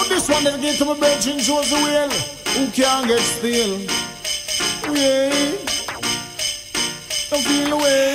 This one dedicated to my brethren, Josie Whale, who can't get still. Yeah, don't feel away.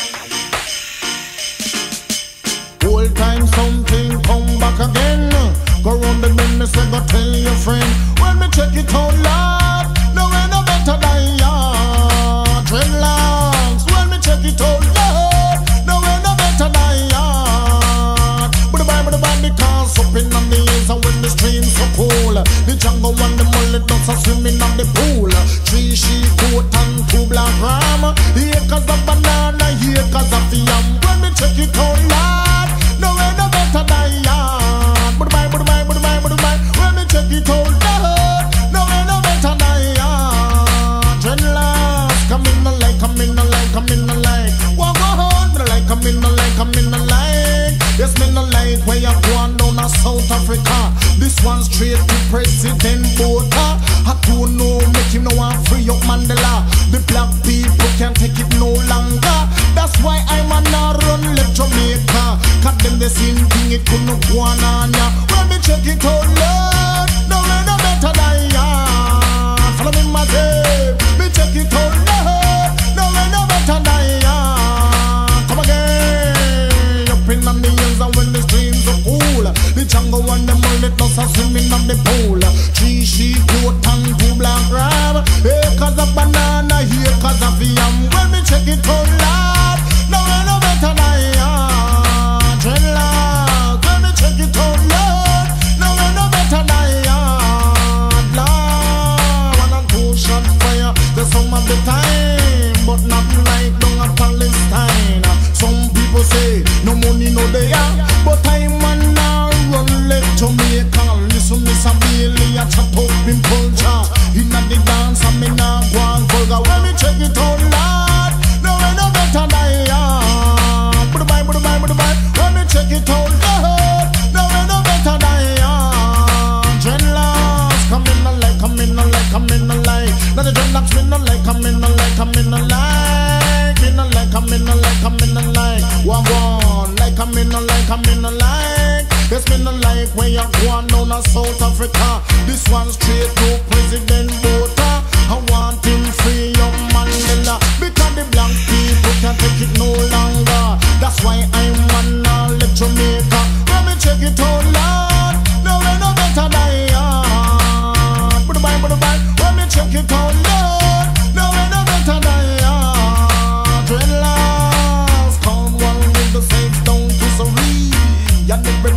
Old time something come back again. Go round the bend, me say go tell your friend. When me check it out loud, no way no better than ya. Dreadlocks, when me check it out loud, no way no better than ya. But the band because up in on the hills and when the streams so cool, the jungle and the mullet dogs are swimming on the pool. 3 sheep, goat and 2 black ram. Acres of banana, acres of yam. When me check it out loud, no way no better than ya. But the when me check it out loud, no way no better than ya. Dreadlocks, come in the light, come in the light, come in the light. Walk on, me like, come in the light, come in the light. Yes, me no like where you going down to South Africa. This one straight to President Botha. I don't know, make him no one free up Mandela. The black people can't take it no longer. That's why I'm a run left Jamaica. Cause them the same thing, it couldn't go on ya. When me check it out loud, no way no better than ya. Follow me my day, me check it out loud, no way no better than ya. Come again, up in the hills and when the streams are cool, the jungle and the mullet dogs are swimming on the pool. 3 sheep, goat and 2 black ram. Acres of banana, acres of yam. When me check it out loud, no way no better than ya. Dreadlocks, when me check it out loud, no way no better than ya. Lord, 1 and 2 shot fire, the some of the time, but not like down at Palestine. Some people say no money no there, but I'm man now run left Jamaica. Listen, Miss Bailey, I chop up in culture. Inna the dance, and me nah go and vulgar. When me check it out loud, no way no better than ya. But when me check it out loud, no way no better than ya. Dreadlocks, come in the light, come in the light, come in the light. Now the dreadlocks in the light, come in the light, come in the light. In the light, come in the light, come in the light. One, like come in the light, come in the light. Yes, me no like when you go on down to South Africa. This one straight to President Botha. I want him free up Mandela. Because the black people can't take it no longer. That's why I'm on all left Jamaica. When me check it out loud, no way no better than ya. But when me check it out loud, no way no better than ya. Dreadlocks, come one with the saints down to Surrey. And the